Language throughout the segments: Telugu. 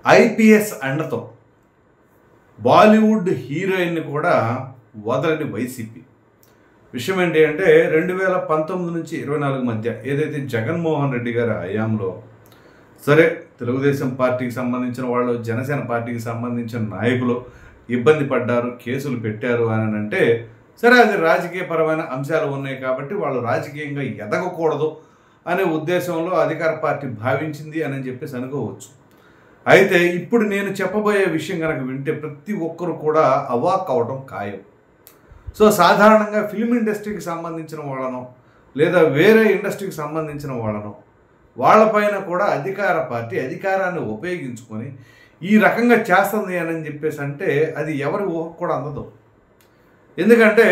ఐపీఎస్ అండతో బాలీవుడ్ హీరోయిన్ని కూడా వదలని వైసీపీ. విషయం ఏంటి అంటే 2019 నుంచి 24 మధ్య ఏదైతే జగన్మోహన్ రెడ్డి గారి హయాంలో సరే తెలుగుదేశం పార్టీకి సంబంధించిన వాళ్ళు, జనసేన పార్టీకి సంబంధించిన నాయకులు ఇబ్బంది పడ్డారు, కేసులు పెట్టారు అని అంటే సరే అది రాజకీయపరమైన అంశాలు ఉన్నాయి కాబట్టి వాళ్ళు రాజకీయంగా ఎదగకూడదు అనే ఉద్దేశంలో అధికార పార్టీ భావించింది అని చెప్పేసి అనుకోవచ్చు. అయితే ఇప్పుడు నేను చెప్పబోయే విషయం కనుక వింటే ప్రతి ఒక్కరు కూడా అవాక్ అవడం ఖాయం. సో సాధారణంగా ఫిల్మ్ ఇండస్ట్రీకి సంబంధించిన వాళ్ళను లేదా వేరే ఇండస్ట్రీకి సంబంధించిన వాళ్ళను వాళ్ళపైన కూడా అధికార పార్టీ అధికారాన్ని ఉపయోగించుకొని ఈ రకంగా చేస్తుంది అని చెప్పేసి అంటే అది ఎవరి ఊహకు కూడా అందదు. ఎందుకంటే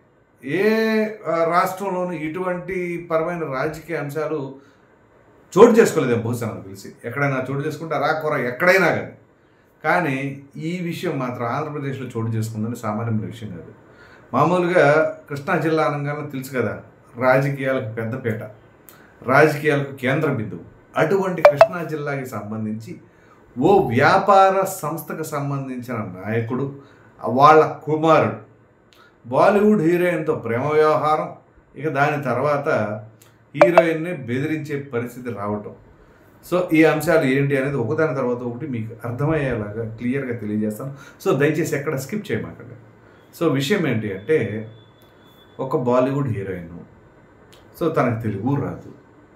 ఏ రాష్ట్రంలోనూ ఇటువంటి పరమైన రాజకీయ అంశాలు చోటు చేసుకోలేదు బహుశా నాకు తెలిసి. ఎక్కడైనా చోటు చేసుకుంటే రాకూర ఎక్కడైనా కానీ ఈ విషయం మాత్రం ఆంధ్రప్రదేశ్లో చోటు చేసుకుందని సామాన్యమైన విషయం కాదు. మామూలుగా కృష్ణా జిల్లా అనగానే తెలుసు కదా, రాజకీయాలకు పెద్దపీట, రాజకీయాలకు కేంద్ర బిందువు. అటువంటి కృష్ణా జిల్లాకి సంబంధించి ఓ వ్యాపార సంస్థకు సంబంధించిన నాయకుడు వాళ్ళ కుమారుడు బాలీవుడ్ హీరోయిన్తో ప్రేమ వ్యవహారం, ఇక దాని తర్వాత హీరోయిన్ని బెదిరించే పరిస్థితి రావటం. సో ఈ అంశాలు ఏంటి అనేది ఒకదాని తర్వాత ఒకటి మీకు అర్థమయ్యేలాగా క్లియర్గా తెలియజేస్తాను. సో దయచేసి ఎక్కడ స్కిప్ చేయమాకండి. సో విషయం ఏంటి అంటే ఒక బాలీవుడ్ హీరోయిన్, సో తనకు తెలుగు రాదు,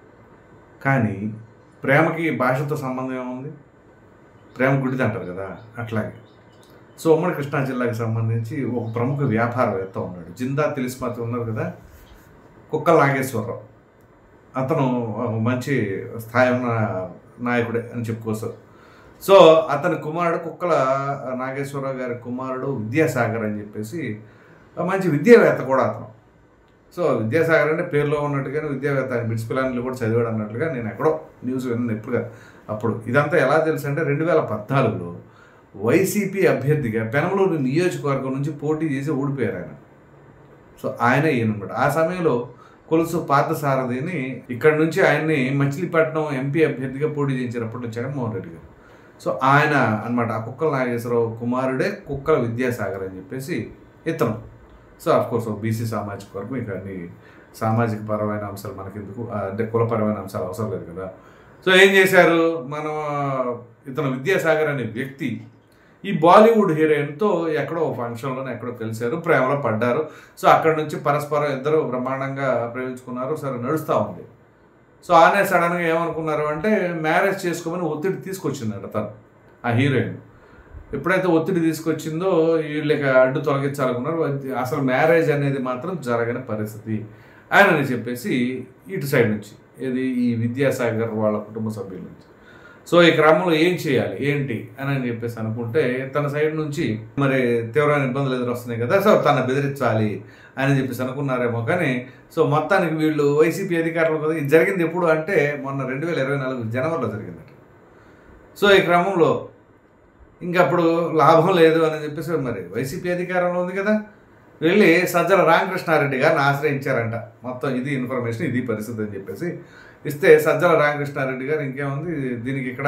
కానీ ప్రేమకి భాషతో సంబంధం ఏముంది, ప్రేమ గుడిది అంటారు కదా, అట్లాగే. సో ఉమ్మడి కృష్ణా జిల్లాకి సంబంధించి ఒక ప్రముఖ వ్యాపారవేత్త ఉన్నాడు, జిందా తిలిస్మాతి ఉన్నారు కదా, కుక్కల నాగేశ్వరరావు. అతను మంచి స్థాయి ఉన్న నాయకుడే అని చెప్పుకోవచ్చు. సో అతని కుమారుడు కుక్కల నాగేశ్వరరావు గారి కుమారుడు విద్యాసాగర్ అని చెప్పేసి మంచి విద్యావేత్త కూడా అతను. సో విద్యాసాగర్ అంటే పేరులో ఉన్నట్టుగానే విద్యావేత్త, ఆయన బిట్స్ పిల్లలు కూడా చదివాడు అన్నట్లుగా నేను ఎక్కడో న్యూస్ విన్నాను ఎప్పుడుగా. అప్పుడు ఇదంతా ఎలా తెలుసు అంటే 2014లో వైసీపీ అభ్యర్థిగా పెనమలూరు నియోజకవర్గం నుంచి పోటీ చేసి ఓడిపోయారు ఆయన. సో ఆయన ఈయనమాట. ఆ సమయంలో కొలుసు పార్థసారథిని ఇక్కడ నుంచి ఆయన్ని మచిలీపట్నం ఎంపీ అభ్యర్థిగా పోటీ చేయించినప్పుడు జగన్మోహన్ రెడ్డి గారు. సో ఆయన అనమాట ఆ కుక్కల నాగేశ్వరరావు కుమారుడే కుక్కల విద్యాసాగర్ అని చెప్పేసి ఇతను. సో అఫ్కోర్స్ బీసీ సామాజిక వర్గం, ఇక అన్ని సామాజిక పరమైన అంశాలు మనకెందుకు, అంటే కులపరమైన అంశాలు అవసరం లేదు కదా. సో ఏం చేశారు, మనం ఇతను విద్యాసాగర్ అనే వ్యక్తి ఈ బాలీవుడ్ హీరోయిన్తో ఎక్కడో ఫంక్షన్లోనే ఎక్కడో కలిశారు, ప్రేమలో పడ్డారు. సో అక్కడ నుంచి పరస్పరం ఇద్దరు బ్రహ్మాండంగా ప్రేమించుకున్నారు. సరే నడుస్తూ ఉంది. సో ఆనే సడన్గా ఏమనుకున్నారు అంటే మ్యారేజ్ చేసుకోమని ఒత్తిడి తీసుకొచ్చిందట తను, ఆ హీరోయిన్. ఎప్పుడైతే ఒత్తిడి తీసుకొచ్చిందో వీళ్ళకి అడ్డు తొలగించాలనుకున్నారు. అసలు మ్యారేజ్ అనేది మాత్రం జరగని పరిస్థితి ఆయనని చెప్పేసి ఇటు సైడ్ నుంచి, ఇది ఈ విద్యాసాగర్ వాళ్ళ కుటుంబ సభ్యుల నుంచి. సో ఈ క్రమంలో ఏం చేయాలి ఏంటి అని చెప్పేసి అనుకుంటే తన సైడ్ నుంచి మరి తీవ్రమైన ఇబ్బందులు ఎదురొస్తున్నాయి కదా, సో తను బెదిరించాలి అని చెప్పేసి అనుకున్నారేమో. కానీ సో మొత్తానికి వీళ్ళు వైసీపీ అధికారులు కదా, ఇది జరిగింది ఎప్పుడు అంటే మొన్న 2024 జనవరిలో జరిగిందట. సో ఈ క్రమంలో ఇంకప్పుడు లాభం లేదు అని చెప్పేసి మరి వైసీపీ అధికారంలో ఉంది కదా, వెళ్ళి సజ్జల రామకృష్ణారెడ్డి గారిని ఆశ్రయించారంట. మొత్తం ఇది ఇన్ఫర్మేషన్, ఇది పరిస్థితి అని చెప్పేసి ఇస్తే సజ్జల రామకృష్ణారెడ్డి గారు ఇంకేముంది దీనికి ఇక్కడ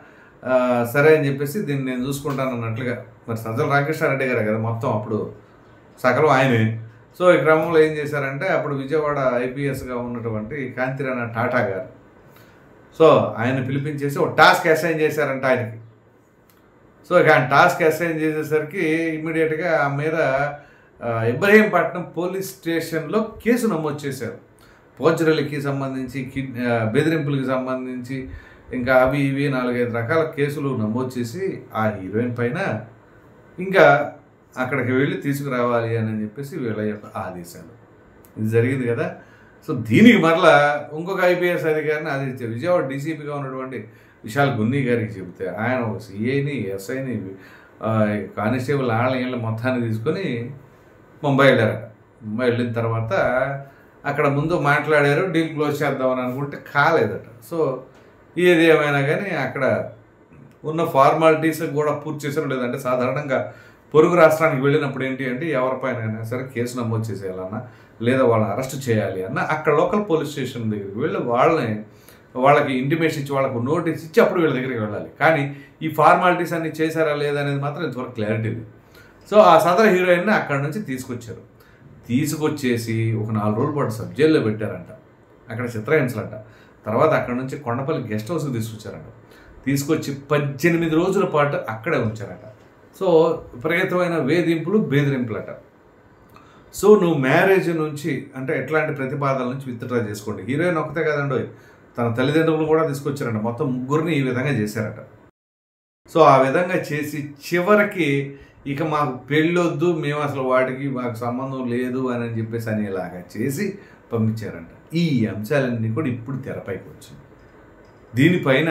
సరే అని చెప్పేసి దీన్ని నేను చూసుకుంటాను అన్నట్లుగా. మరి సజ్జల రామకృష్ణారెడ్డి గారే కదా మొత్తం అప్పుడు సకలం ఆయనే. సో ఈ క్రమంలో ఏం చేశారంటే అప్పుడు విజయవాడ ఐపీఎస్గా ఉన్నటువంటి కాంతిరాణ టాటా గారు, సో ఆయన పిలిపించేసి ఒక టాస్క్ అసైన్ చేశారంట ఆయనకి. సో ఇక ఆయన టాస్క్ అసైన్ చేసేసరికి ఇమ్మీడియట్గా ఆ మీద ఇబ్రహీంపట్నం పోలీస్ స్టేషన్లో కేసు నమోదు చేశారు. పోర్చరీలకి సంబంధించి, బెదిరింపులకి సంబంధించి, ఇంకా అవి ఇవి 4-5 రకాల కేసులు నమోదు చేసి ఆ హీరోయిన్ పైన ఇంకా అక్కడికి వెళ్ళి తీసుకురావాలి అని చెప్పేసి వీళ్ళ యొక్క ఆదేశాలు. ఇది జరిగింది కదా. సో దీనికి మరలా ఇంకొక ఐపీఎస్ అధికారిని ఆదేశించారు. విజయవాడ డీసీపీగా ఉన్నటువంటి విశాల్ గున్ని గారికి చెబితే ఆయన ఒక సిఐని, ఎస్ఐని, కానిస్టేబుల్ వాళ్ళ మొత్తాన్ని తీసుకొని ముంబై వెళ్ళారట. ముంబై వెళ్ళిన తర్వాత అక్కడ ముందు మాట్లాడారు, డీల్ క్లోజ్ చేద్దామని అనుకుంటే కాలేదట. సో ఏది ఏమైనా కానీ అక్కడ ఉన్న ఫార్మాలిటీస్ కూడా పూర్తి చేశారు. లేదంటే సాధారణంగా పొరుగు రాష్ట్రానికి వెళ్ళినప్పుడు ఏంటి అంటే ఎవరిపైన సరే కేసు నమోదు చేసేయాలన్నా లేదా వాళ్ళని అరెస్ట్ చేయాలి అన్న అక్కడ లోకల్ పోలీస్ స్టేషన్ దగ్గరికి వెళ్ళి వాళ్ళని వాళ్ళకి ఇంటిమేషన్ ఇచ్చి వాళ్ళకు నోటీస్ ఇచ్చి అప్పుడు వీళ్ళ దగ్గరికి వెళ్ళాలి. కానీ ఈ ఫార్మాలిటీస్ అన్ని చేశారా లేదా అనేది మాత్రం ఇంతవరకు క్లారిటీ లేదు. సో ఆ సదర్ హీరోయిన్ని అక్కడ నుంచి తీసుకొచ్చారు. తీసుకొచ్చేసి ఒక 4 రోజుల పాటు సబ్ జైల్లో పెట్టారంట, అక్కడ చిత్రహింసలంట. తర్వాత అక్కడ నుంచి కొండపల్లి గెస్ట్ హౌస్కి తీసుకొచ్చారంట. తీసుకొచ్చి 18 రోజుల పాటు అక్కడే ఉంచారట. సో విపరీతమైన వేధింపులు బెదిరింపులట. సో నువ్వు మ్యారేజ్ నుంచి అంటే ఎట్లాంటి ప్రతిపాదనల నుంచి విత్డ్రా చేసుకోండి. హీరోయిన్ ఒక్కతే కదండో, తన తల్లిదండ్రులు కూడా తీసుకొచ్చారంట. మొత్తం 3 ఈ విధంగా చేశారట. సో ఆ విధంగా చేసి చివరికి ఇక మాకు పెళ్ళొద్దు, మేము అసలు వాటికి మాకు సంబంధం లేదు అని చెప్పేసి అనేలాగా చేసి పంపించారంట. ఈ అంశాలన్నీ కూడా ఇప్పుడు తెరపైకి వచ్చింది. దీనిపైన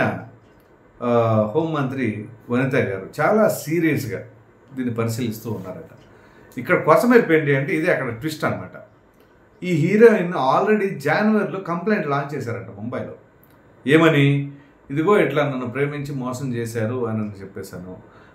హోంమంత్రి వనిత గారు చాలా సీరియస్గా దీన్ని పరిశీలిస్తూ ఉన్నారట. ఇక్కడ కొసమెరుపు ఏంటి అంటే ఇది అక్కడ ట్విస్ట్ అనమాట. ఈ హీరోయిన్ ఆల్రెడీ జనవరిలో కంప్లైంట్ లాంచ్ చేశారంట ముంబైలో. ఏమని, ఇదిగో ఇట్లా నన్ను ప్రేమించి మోసం చేశారు అని చెప్పేశాను,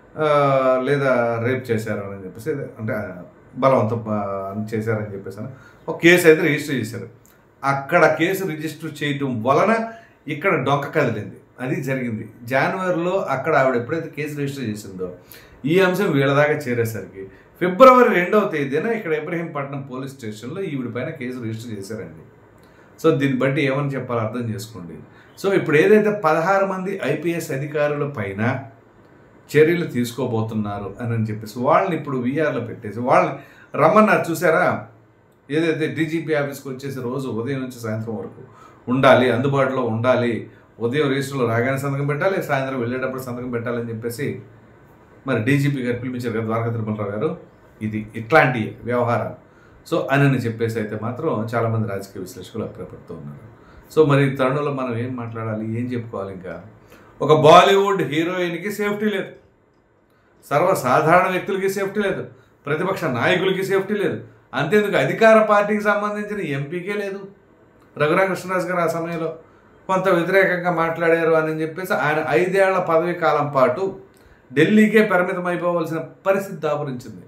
లేదా రేప్ చేశారు అని చెప్పేసి, అంటే బలవంతం చేశారని చెప్పేసాను. ఒక కేసు అయితే రిజిస్టర్ చేశారు. అక్కడ కేసు రిజిస్టర్ చేయటం వలన ఇక్కడ డొంక కదిలింది. అది జరిగింది జనవరిలో. అక్కడ ఆవిడ ఎప్పుడైతే కేసు రిజిస్టర్ చేసిందో ఈ అంశం వీళ్ళ దాకా చేరేసరికి ఫిబ్రవరి 2వ తేదీన ఇక్కడ ఇబ్రహీంపట్నం పోలీస్ స్టేషన్లో ఈవిడ పైన కేసు రిజిస్టర్ చేశారండి. సో దీన్ని బట్టి ఏమని చెప్పాలో అర్థం చేసుకోండి. సో ఇప్పుడు ఏదైతే 16 మంది ఐపీఎస్ అధికారుల పైన చర్యలు తీసుకోబోతున్నారు అని చెప్పేసి వాళ్ళని ఇప్పుడు వీఆర్లో పెట్టేసి వాళ్ళని రమ్మన్నారు. చూసారా, ఏదైతే డీజీపీ ఆఫీస్కి వచ్చేసి రోజు ఉదయం నుంచి సాయంత్రం వరకు ఉండాలి, అందుబాటులో ఉండాలి, ఉదయం రిజిస్టర్లో రాగానే సంతకం పెట్టాలి, సాయంత్రం వెళ్ళేటప్పుడు సంతకం పెట్టాలని చెప్పేసి మరి డీజీపీ గారు పిలిపించారు కదా ద్వారకా తిరుమలరావు గారు. ఇది ఇట్లాంటి వ్యవహారాలు సో అని చెప్పేసి అయితే మాత్రం చాలామంది రాజకీయ విశ్లేషకులు అభిప్రాయపడుతూ ఉన్నారు. సో మరి తరుణంలో మనం ఏం మాట్లాడాలి, ఏం చెప్పుకోవాలి? ఇంకా ఒక బాలీవుడ్ హీరోయిన్కి సేఫ్టీ లేదు, సర్వసాధారణ వ్యక్తులకి సేఫ్టీ లేదు, ప్రతిపక్ష నాయకులకి సేఫ్టీ లేదు, అంతేందుకు అధికార పార్టీకి సంబంధించిన ఎంపీకే లేదు. రఘురామకృష్ణరాజు గారు ఆ సమయంలో కొంత వ్యతిరేకంగా మాట్లాడారు అని చెప్పేసి ఆయన 5 ఏళ్ల పదవీ కాలం పాటు ఢిల్లీకే పరిమితం అయిపోవలసిన పరిస్థితి దాపురించింది.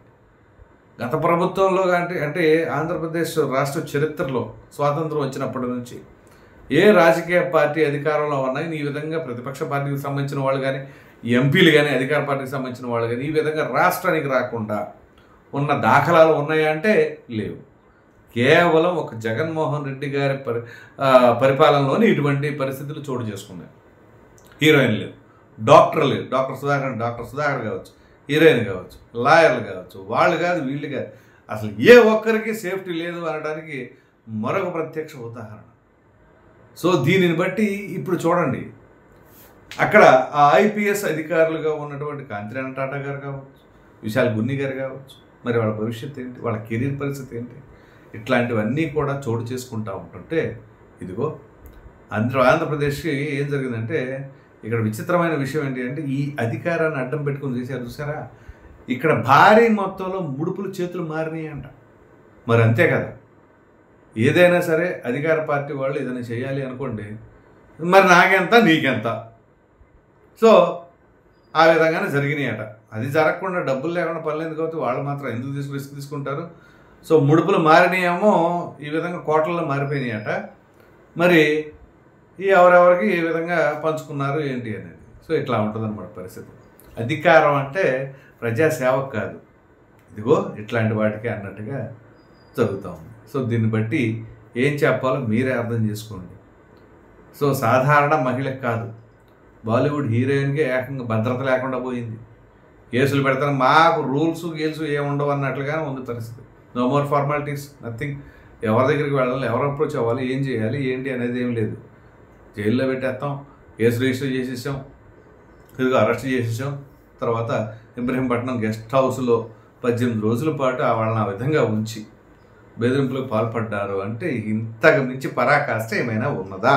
గత ప్రభుత్వంలో అంటే ఆంధ్రప్రదేశ్ రాష్ట్ర చరిత్రలో స్వాతంత్రం వచ్చినప్పటి నుంచి ఏ రాజకీయ పార్టీ అధికారంలో ఉన్నాయి ఈ విధంగా ప్రతిపక్ష పార్టీకి సంబంధించిన వాళ్ళు కానీ ఎంపీలు కానీ అధికార పార్టీకి సంబంధించిన వాళ్ళు కానీ ఈ విధంగా రాష్ట్రానికి రాకుండా ఉన్న దాఖలాలు ఉన్నాయా అంటే లేవు. కేవలం ఒక జగన్మోహన్ రెడ్డి గారి పరిపాలనలోనే ఇటువంటి పరిస్థితులు చోటు చేసుకున్నాయి. హీరోయిన్ లేదు, డాక్టర్ లేదు, డాక్టర్ సుధాకర్ కావచ్చు, హీరోయిన్ కావచ్చు, లాయర్లు కావచ్చు, వాళ్ళు కాదు వీళ్ళు కాదు, అసలు ఏ ఒక్కరికి సేఫ్టీ లేదు అనడానికి మరొక ప్రత్యక్ష ఉదాహరణ. సో దీనిని బట్టి ఇప్పుడు చూడండి, అక్కడ ఆ ఐపీఎస్ అధికారులుగా ఉన్నటువంటి కాంతిరాణ టాటా గారు కావచ్చు, విశాల్ గున్ని గారు కావచ్చు, మరి వాళ్ళ భవిష్యత్తు ఏంటి, వాళ్ళ కెరీర్ పరిస్థితి ఏంటి, ఇట్లాంటివన్నీ కూడా చోటు చేసుకుంటూ ఉంటుంటే ఇదిగో ఆంధ్రప్రదేశ్కి ఏం జరిగిందంటే ఇక్కడ విచిత్రమైన విషయం ఏంటి అంటే ఈ అధికారాన్ని అడ్డం పెట్టుకుని చేశారు చూసారా, ఇక్కడ భారీ మొత్తంలో ముడుపులు చేతులు మారినాయి అంట. మరి అంతే కదా, ఏదైనా సరే అధికార పార్టీ వాళ్ళు ఏదైనా చేయాలి అనుకోండి, మరి నాకెంత నీకెంత, సో ఆ విధంగానే జరిగినాయి అట. అది జరగకుండా డబ్బులు లేకుండా పర్లేదు కాబట్టి వాళ్ళు మాత్రం ఎందుకు రిస్క్ తీసుకుంటారు. సో ముడుపులు మారినాయేమో ఈ విధంగా కోట్లలో మారిపోయినాయి అట. మరి ఈ ఎవరెవరికి ఏ విధంగా పంచుకున్నారు ఏంటి అనేది. సో ఇట్లా ఉంటుంది అన్నమాట పరిస్థితి. అధికారం అంటే ప్రజాసేవకు కాదు, ఇదిగో ఇట్లాంటి వాటికి అన్నట్టుగా జరుగుతూ ఉంది. సో దీన్ని బట్టి ఏం చెప్పాలో మీరే అర్థం చేసుకోండి. సో సాధారణ మహిళకు కాదు, బాలీవుడ్ హీరోయిన్కి ఏకంగా భద్రత లేకుండా పోయింది. కేసులు పెడతాను, మాకు రూల్స్ గీల్స్ ఏముండవు అన్నట్లుగానే ఉంది పరిస్థితి. No more formalities, nothing. ఎవరి దగ్గరికి వెళ్ళాలి, ఎవరు అప్రోచ్ అవ్వాలి, ఏం చేయాలి ఏంటి అనేది ఏం లేదు. జైల్లో పెట్టేస్తాం, కేసు రిజిస్టర్ చేసేసాం, ఇదిగో అరెస్ట్ చేసేసాం. తర్వాత ఇబ్రహీంపట్నం గెస్ట్ హౌస్లో 18 రోజుల పాటు వాళ్ళని ఆ విధంగా ఉంచి బెదిరింపులకు పాల్పడ్డారు అంటే ఇంతకు మించి పరాకాష్ట ఏమైనా ఉన్నదా?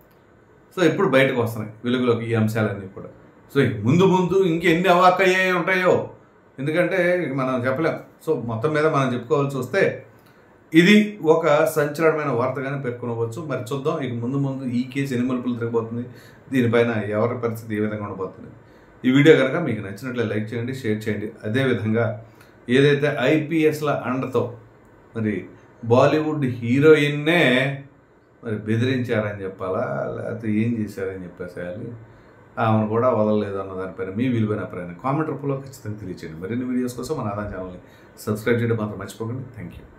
సో ఇప్పుడు బయటకు వస్తున్నాయి వెలుగులోకి ఈ అంశాలన్నీ కూడా. సో ముందు ముందు ఇంకెన్ని అవాక్కయ్యాయి ఉంటాయో, ఎందుకంటే మనం చెప్పలేం. సో మొత్తం మీద మనం చెప్పుకోవాల్సి వస్తే ఇది ఒక సంచలనమైన వార్తగానే పేర్కొనవచ్చు. మరి చూద్దాం ఇక ముందు ముందు ఈ కేసు ఎన్ని మలుపులు తిరగబోతుంది, దీనిపైన ఎవరి పరిస్థితి ఏ విధంగా ఉండబోతుంది. ఈ వీడియో కనుక మీకు నచ్చినట్లే లైక్ చేయండి, షేర్ చేయండి. అదేవిధంగా ఏదైతే ఐపీఎస్ల అండతో మరి బాలీవుడ్ హీరోయిన్నే మరి బెదిరించారని చెప్పాలా, లేకపోతే ఏం చేశారని చెప్పేసేయాలి. ఆమెను కూడా వదలలేదు అన్న దానిపైన మీ విలువైన అభిప్రాయాన్ని కామెంట్ రూపంలో ఖచ్చితంగా తెలియచేయండి. మరిన్ని వీడియోస్ కోసం మన ఆదాయం ఛానల్ని సబ్స్క్రైబ్ చేయడం మాత్రం మర్చిపోకండి. Thank you.